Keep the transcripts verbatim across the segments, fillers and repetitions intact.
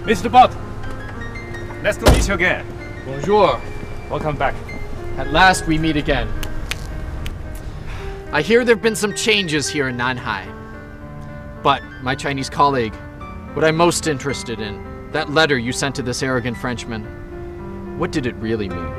Mister Bott, nice to meet you again. Bonjour. Welcome back. At last we meet again. I hear there have been some changes here in Nanhai. But, my Chinese colleague, what I'm most interested in, that letter you sent to this arrogant Frenchman, what did it really mean?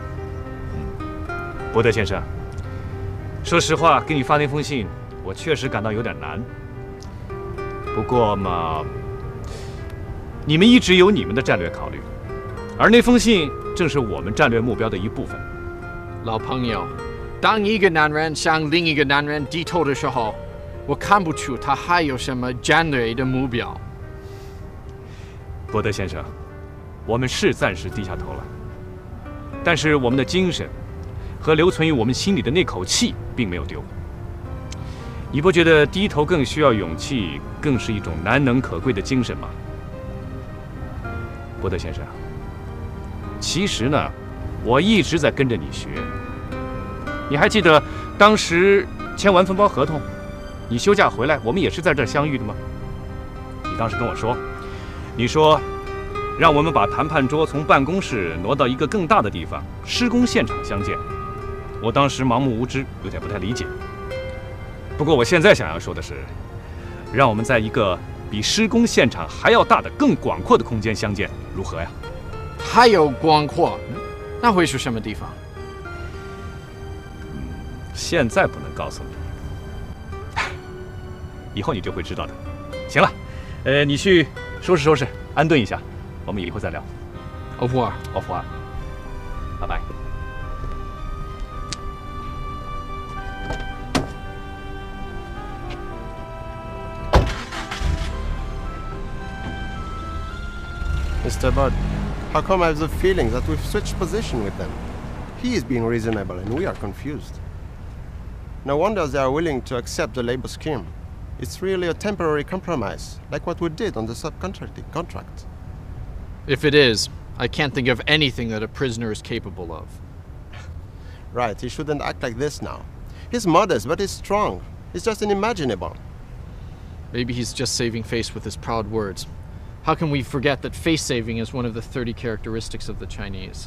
伯德先生，说实话，给你发那封信，我确实感到有点难。不过嘛，你们一直有你们的战略考虑，而那封信正是我们战略目标的一部分。 老朋友，当一个男人向另一个男人低头的时候，我看不出他还有什么战略的目标。 伯德先生，我们是暂时低下头了，但是我们的精神和留存于我们心里的那口气并没有丢。你不觉得低头更需要勇气，更是一种难能可贵的精神吗？伯德先生，其实呢，我一直在跟着你学。你还记得当时签完分包合同，你休假回来，我们也是在这儿相遇的吗？你当时跟我说，你说让我们把谈判桌从办公室挪到一个更大的地方，施工现场相见。我当时盲目无知，有点不太理解。不过我现在想要说的是，让我们在一个比施工现场还要大的、更广阔的空间相见，如何呀？ 还有广阔，那会是什么地方？ 嗯，现在不能告诉你，以后你就会知道的。行了，呃，你去收拾收拾，安顿一下，我们以后再聊。 Au revoir. Au revoir. 拜拜。 Mister Bud, how come I have the feeling that we've switched position with them? He is being reasonable and we are confused. No wonder they are willing to accept the labor scheme. It's really a temporary compromise, like what we did on the subcontracting contract. If it is, I can't think of anything that a prisoner is capable of. Right, he shouldn't act like this now. He's modest, but he's strong. He's just unimaginable. Maybe he's just saving face with his proud words. How can we forget that face-saving is one of the thirty characteristics of the Chinese?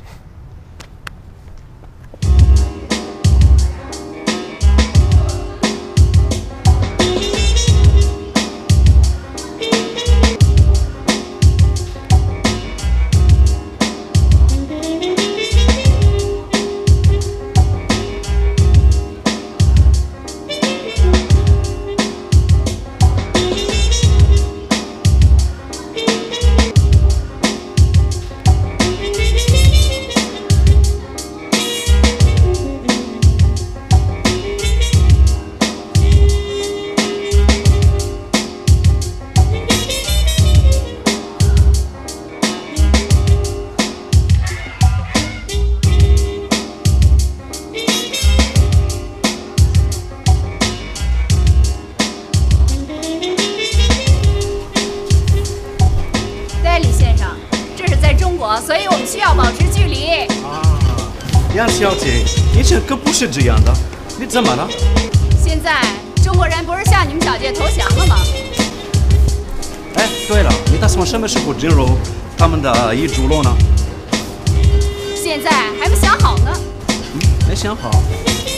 Mister 杨小姐，以前可不是这样的，你怎么了？ 现在中国人不是向你们小姐投降了吗？ 哎，对了，你打算什么时候进入他们的遗嘱了呢？ 现在还没想好呢。 嗯，没想好。